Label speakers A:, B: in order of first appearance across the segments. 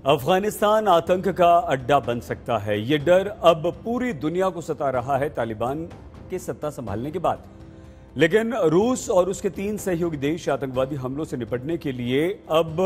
A: अफगानिस्तान आतंक का अड्डा बन सकता है। ये डर अब पूरी दुनिया को सता रहा है तालिबान के सत्ता संभालने के बाद। लेकिन रूस और उसके 3 सहयोगी देश आतंकवादी हमलों से निपटने के लिए अब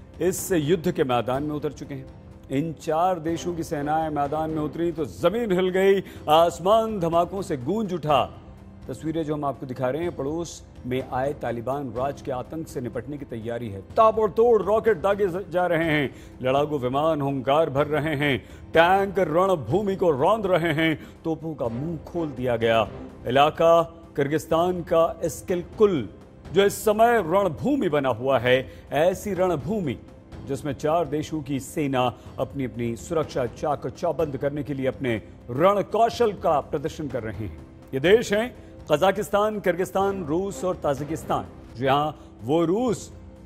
A: इस युद्ध के मैदान में उतर चुके हैं। इन 4 देशों की सेनाएं मैदान में उतरी तो जमीन हिल गई, आसमान धमाकों से गूंज उठा। तस्वीरें जो हम आपको दिखा रहे हैं, पड़ोस में आए तालिबान राज के आतंक से निपटने की तैयारी है। ताबड़तोड़ रॉकेट दागे जा रहे हैं, लड़ाकू विमान हुंकार भर रहे हैं, टैंक रणभूमि को रौंद रहे हैं, तोपों का मुंह खोल दिया गया। इलाका किर्गिस्तान का इस्किलकुल जो इस समय रणभूमि बना हुआ है, ऐसी रणभूमि जिसमें 4 देशों की सेना अपनी अपनी सुरक्षा चाक चौबंद करने के लिए अपने रण कौशल का प्रदर्शन कर रहे हैं। ये देश हैं कजाकिस्तान, किर्गिस्तान, रूस और ताजिकिस्तान। जहां वो रूस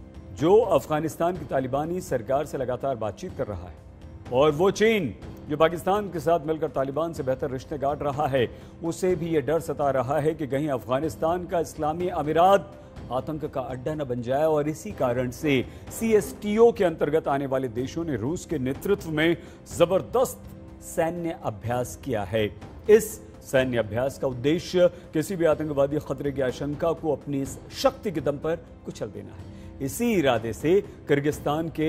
A: जो अफगानिस्तान की तालिबानी सरकार से लगातार बातचीत कर रहा है, और वो चीन जो पाकिस्तान के साथ मिलकर तालिबान से बेहतर रिश्ते गांठ रहा है, उसे भी ये डर सता रहा है कि कहीं अफगानिस्तान का इस्लामी अमीरात आतंक का अड्डा न बन जाए। और इसी कारण से CSTO के अंतर्गत आने वाले देशों ने रूस के नेतृत्व में जबरदस्त सैन्य अभ्यास किया है। इस सैन्य अभ्यास का उद्देश्य किसी भी आतंकवादी खतरे की आशंका को अपनी इस शक्ति के दम पर कुचल देना है। इसी इरादे से किर्गिस्तान के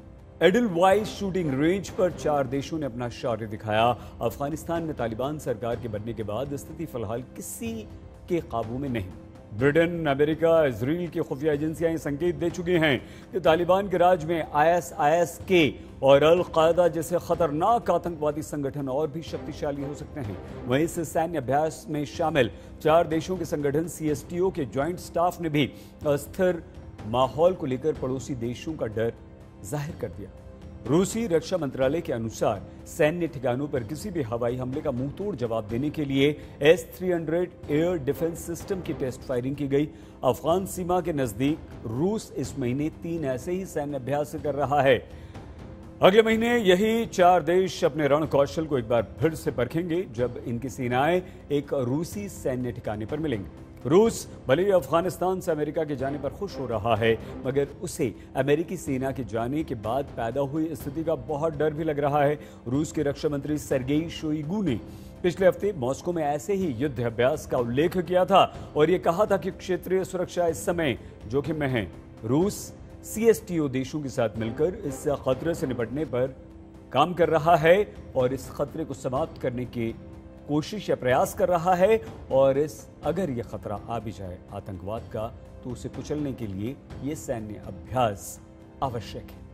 A: एडलवाइस शूटिंग रेंज पर 4 देशों ने अपना शौर्य दिखाया। अफगानिस्तान में तालिबान सरकार के बनने के बाद स्थिति फिलहाल किसी के काबू में नहीं। ब्रिटेन, अमेरिका, इजराइल की खुफिया एजेंसियां संकेत दे चुकी हैं कि तालिबान के राज में ISIS-K और अल-कायदा जैसे खतरनाक आतंकवादी संगठन और भी शक्तिशाली हो सकते हैं। वहीं इस सैन्य अभ्यास में शामिल 4 देशों के संगठन CSTO के ज्वाइंट स्टाफ ने भी अस्थिर माहौल को लेकर पड़ोसी देशों का डर जाहिर कर दिया। रूसी रक्षा मंत्रालय के अनुसार सैन्य ठिकानों पर किसी भी हवाई हमले का मुंहतोड़ जवाब देने के लिए S-300 एयर डिफेंस सिस्टम की टेस्ट फायरिंग की गई। अफगान सीमा के नजदीक रूस इस महीने 3 ऐसे ही सैन्य अभ्यास कर रहा है। अगले महीने यही 4 देश अपने रण कौशल को एक बार फिर से परखेंगे जब इनकी सेनाएं एक रूसी सैन्य ठिकाने पर मिलेंगी। रूस भले ही अफगानिस्तान से अमेरिका के जाने पर खुश हो रहा है, मगर उसे अमेरिकी सेना के जाने के बाद पैदा हुई स्थिति का बहुत डर भी लग रहा है। रूस के रक्षा मंत्री सर्गेई शोइगु ने पिछले हफ्ते मॉस्को में ऐसे ही युद्ध अभ्यास का उल्लेख किया था और ये कहा था कि क्षेत्रीय सुरक्षा इस समय जोखिम में है। रूस CSTO देशों के साथ मिलकर इस खतरे से निपटने पर काम कर रहा है और इस खतरे को समाप्त करने की कोशिश या प्रयास कर रहा है। और अगर यह खतरा आ भी जाए आतंकवाद का, तो उसे कुचलने के लिए यह सैन्य अभ्यास आवश्यक है।